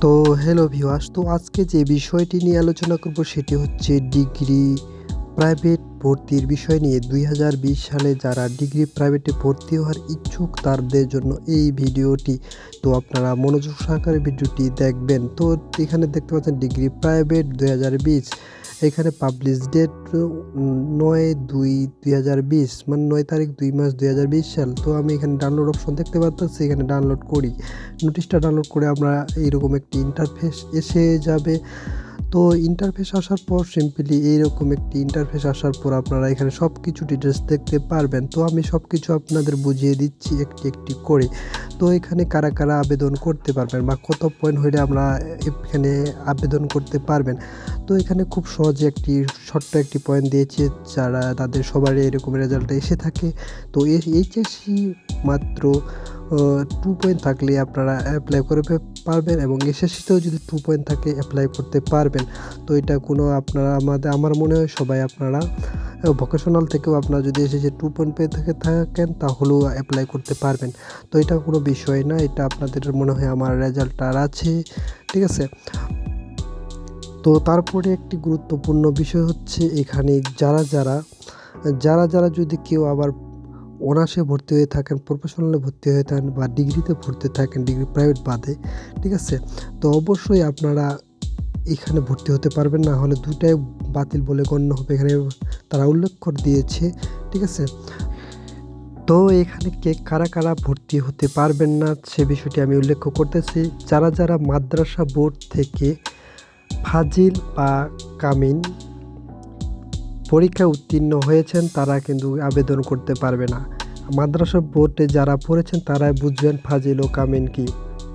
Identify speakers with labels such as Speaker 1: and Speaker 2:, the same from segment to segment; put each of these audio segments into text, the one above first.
Speaker 1: তো hello viewers, তো আজকে যে বিষয়টি নিয়ে আলোচনা করব সেটি হচ্ছে ডিগ্রি প্রাইভেট ভর্তির বিষয় নিয়ে। 2020 সালে যারা ডিগ্রি প্রাইভেটে ভর্তি হওয়ার ইচ্ছুক তাদের জন্য এই ভিডিওটি। তো আপনারা মনোযোগ সহকারে ভিডিওটি দেখবেন। তো এখানে দেখতে পাচ্ছেন ডিগ্রি প্রাইভেট 2020, এখানে পাবলিশ ডেট 9/2/2020, মানে 9 তারিখ 2 মাস 2020 সাল। তো আমি এখানে ডাউনলোড অপশন দেখতে পাচ্ছি, এখানে ডাউনলোড করি। নোটিশটা ডাউনলোড করে আমরা এইরকম একটি ইন্টারফেস এসে যাবে। তো ইন্টারফেস আসার পর সিম্পলি এইরকম একটি ইন্টারফেস আসার পর আপনারা এখানে সব কিছু ডিটেলস দেখতে পারবেন। তো আমি সব কিছু আপনাদের বুঝিয়ে দিচ্ছি একটি একটি করে। তো এখানে কারা কারা আবেদন করতে পারবেন বা কত পয়েন্ট হলে আমরা এখানে আবেদন করতে পারবেন। তো এখানে খুব সহজে একটি ছোট্ট একটি পয়েন্ট দিয়েছে, যারা তাদের সবারই এরকম রেজাল্ট এসে থাকে। তো এইচএসসি মাত্র 2 পয়েন্ট থাকলে আপনারা অ্যাপ্লাই করতে পারবেন, এবং এসএসসিতেও যদি 2 পয়েন্ট থাকে অ্যাপ্লাই করতে পারবেন। তো এটা কোনো আপনারা আমার মনে হয় সবাই আপনারা ভোকেশনাল থেকেও আপনারা যদি এসেছে 2 পয়েন্ট পেয়ে থাকেন তাহলেও অ্যাপ্লাই করতে পারবেন। তো এটা কোনো বিষয় না, এটা আপনাদের মনে হয় আমার রেজাল্ট আর আছে, ঠিক আছে। তো তারপরে একটি গুরুত্বপূর্ণ বিষয় হচ্ছে এখানে যারা যদি কেউ আবার অনার্সে ভর্তি হয়ে থাকেন, প্রফেশনালে ভর্তি হয়ে থাকেন বা ডিগ্রিতে ভর্তি থাকেন, ডিগ্রি প্রাইভেট বাদে, ঠিক আছে, তো অবশ্যই আপনারা এখানে ভর্তি হতে পারবেন, না হলে দুটাই বাতিল বলে গণ্য হবে, এখানে তারা উল্লেখ করে দিয়েছে, ঠিক আছে। তো এখানে কারা কারা ভর্তি হতে পারবেন না সে বিষয়টি আমি উল্লেখ করতেছি। যারা মাদ্রাসা বোর্ড থেকে ফাজিল বা কামিন পরীক্ষায় উত্তীর্ণ হয়েছেন তারা কিন্তু আবেদন করতে পারবে না। মাদ্রাসা বোর্ডে যারা পড়েছেন তারাই বুঝবেন ফাজিল ও কামিন কি।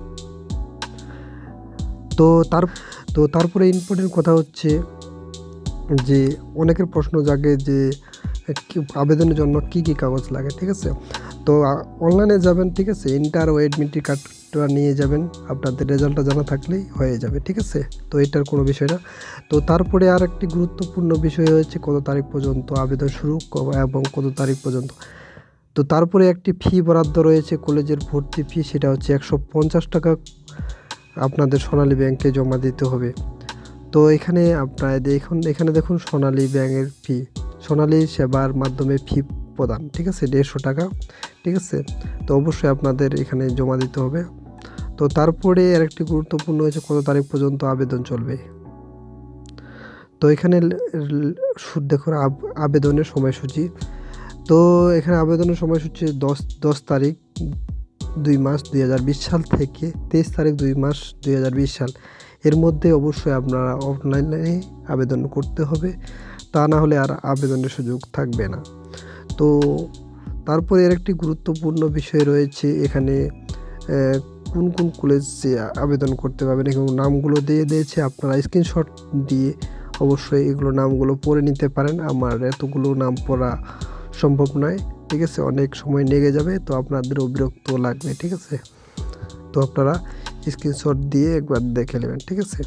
Speaker 1: তো তারপরে ইম্পর্টেন্ট কথা হচ্ছে যে অনেকের প্রশ্ন জাগে যে আবেদনের জন্য কি কি কাগজ লাগে, ঠিক আছে। তো অনলাইনে যাবেন, ঠিক আছে, ইন্টার ও অ্যাডমিট কার্ডটা নিয়ে যাবেন, আপনাদের রেজাল্টটা জানা থাকলেই হয়ে যাবে, ঠিক আছে। তো এটার কোনো বিষয় না। তো তারপরে আর একটি গুরুত্বপূর্ণ বিষয় হচ্ছে কত তারিখ পর্যন্ত আবেদন শুরু এবং কত তারিখ পর্যন্ত। তো তারপরে একটি ফি বরাদ্দ রয়েছে কলেজের ভর্তি ফি, সেটা হচ্ছে 150 টাকা আপনাদের সোনালী ব্যাংকে জমা দিতে হবে। তো এখানে আপনারা এখানে দেখুন সোনালী ব্যাংকের ফি, সোনালী সেবার মাধ্যমে ফি প্রদান, ঠিক আছে, 150 টাকা, ঠিক আছে। তো অবশ্যই আপনাদের এখানে জমা দিতে হবে। তো তারপরে আরেকটি গুরুত্বপূর্ণ হচ্ছে কত তারিখ পর্যন্ত আবেদন চলবে। তো এখানে দেখুন আবেদনের সময়সূচি। তো এখানে আবেদনের সময়সূচি 10 তারিখ 2 মাস 2020 সাল থেকে 23 তারিখ 2 মাস 2020 সাল, এর মধ্যে অবশ্যই আপনারা অনলাইনে আবেদন করতে হবে, তা না হলে আর আবেদনের সুযোগ থাকবে না। তো তারপরে এর একটি গুরুত্বপূর্ণ বিষয় রয়েছে এখানে কোন কোন কলেজে আবেদন করতে পারবেন, এগুলো নামগুলো দিয়ে দিয়েছে, আপনারা স্ক্রিনশট দিয়ে অবশ্যই এগুলো নামগুলো পড়ে নিতে পারেন। আমার এতগুলো নাম পড়া সম্ভব নয়, ঠিক আছে, অনেক সময় লেগে যাবে, তো আপনাদেরও বিরক্ত লাগবে, ঠিক আছে। তো আপনারা স্ক্রিনশট দিয়ে একবার দেখে নেবেন, ঠিক আছে।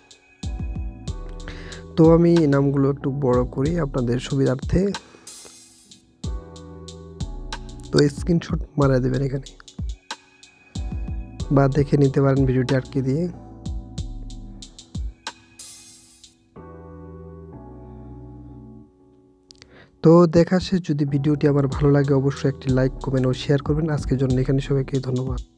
Speaker 1: তো আমি নামগুলো একটু বড় করি আপনাদের সুবিধার্থে। তো স্ক্রিনশট মারা দেবেন এখানে বা দেখে নিতে পারেন ভিডিওটি আটকে দিয়ে। তো দেখা শেষ, যদি ভিডিওটি আমার ভালো লাগে অবশ্যই একটি লাইক, কমেন্ট ও শেয়ার করবেন। আজকের জন্য এখানে সবাইকে ধন্যবাদ।